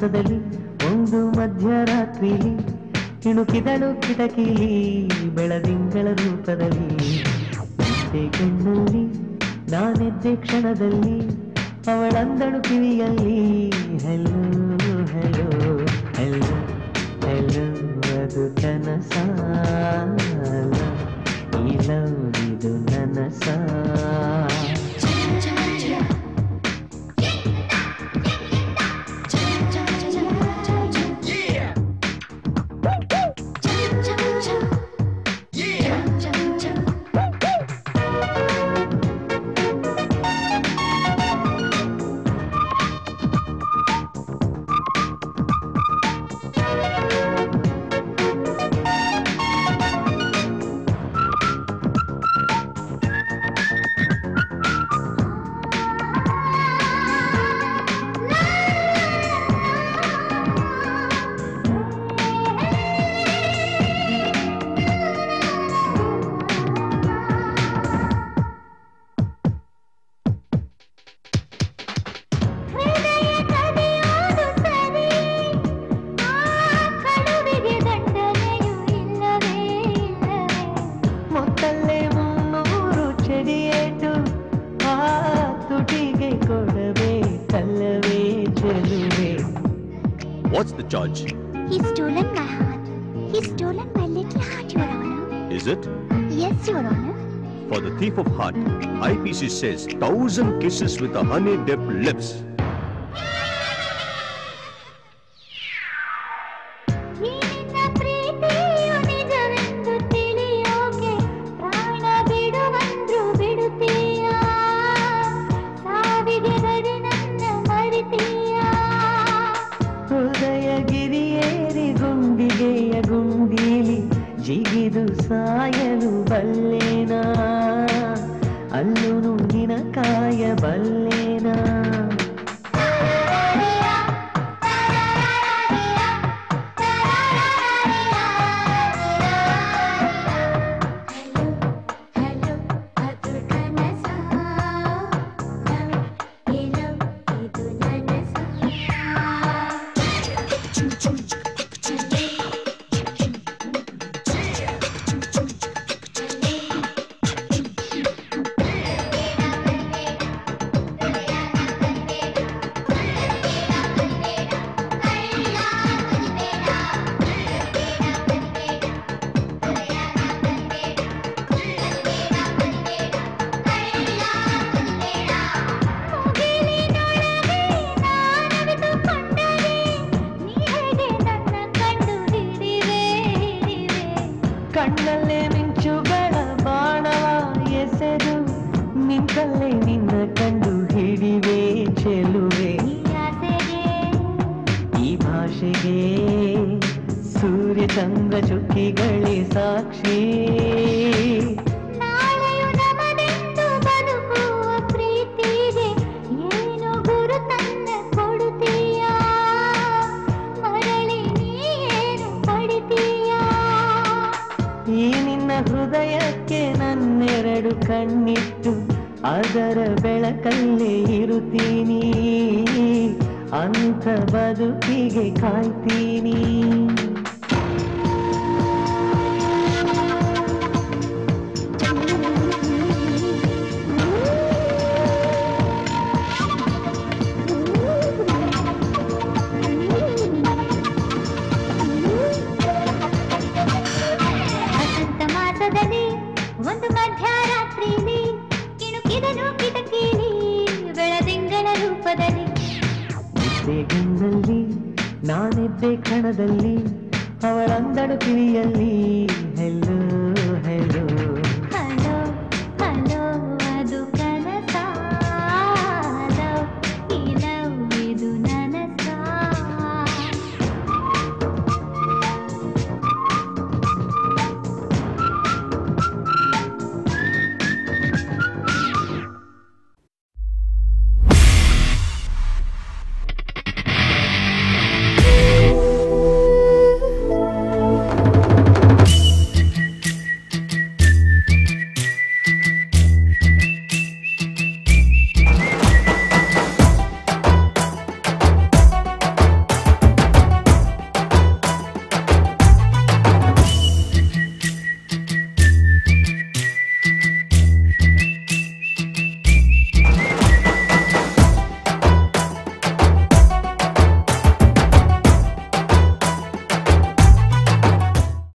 ಮಾಸದಲ್ಲಿ ಒಂದು ಮಧ್ಯರಾತ್ರಿಲಿ ಇಣುಕಿದಳು ಕಿಟಕಿಲಿ ಬೆಳದಿಂಗಳ ರೂಪದಲ್ಲಿ. ನಿದ್ದೆ ಕಣ್ಣಲ್ಲಿ ನಾನೆದ್ದೆ ಕ್ಷಣದಲ್ಲಿ ಅವಳಂದಳು ಕಿವಿಯಲ್ಲಿ ಹೆಲೋ ಹೆಲೋ ಹೆಲೋ ಹೆಲೋ. ಅದು ಕನಸಾಲ ಈ ಲವ್ ಇದು ನನಸ. What's the charge? He's stolen my heart. He's stolen my little heart, Your Honor. Is it? Yes, Your Honor. For the thief of heart, IPC says 1,000 kisses with a honey-dipped lips. ಜಿಗಿದು ಸಾಯಲು ಬಲ್ಲೇನಾ ಅಲ್ಲು ನುಂಗಿನ ಕಾಯ ಬಲ್ಲೇನಾ. ಕಣ್ಣಲ್ಲೇ ಮಿಂಚುಗಳ ಬಾಣವ ಎಸೆದು ನಿಂತಲ್ಲೇ ನಿನ್ನ ಕಂಡು ಹಿಡಿವೆ ಚೆಲುವೆ. ಈ ಭಾಷೆಗೆ ಸೂರ್ಯ ಚಂದ್ರ ಚುಕ್ಕಿಗಳೇ ಸಾಕ್ಷಿ. ಈ ನಿನ್ನ ಹೃದಯಕ್ಕೆ ನನ್ನೆರಡು ಕಣ್ಣಿಟ್ಟು ಅದರ ಬೆಳಕಲ್ಲೇ ಇರುತ್ತೀನಿ. ಅಂಥ ಬದುಕಿಗೆ ಕಾಯ್ತೀನಿ. ಒಂದು ಮಧ್ಯರಾತ್ರಿಲಿ ಕಿಣುಕಿದನು ಕಿಟಕಿಲಿ ಬೆಳದಿಂಗಳ ರೂಪದಲ್ಲಿ. ನಿದ್ದೆಗಣ್ಣಲ್ಲಿ ನಾನಿದ್ದೆ ಕ್ಷಣದಲ್ಲಿ ಅವಳಂದಳು ಕಿವಿಯಲ್ಲಿ ಹೆಲೋ ಹೆಲೋ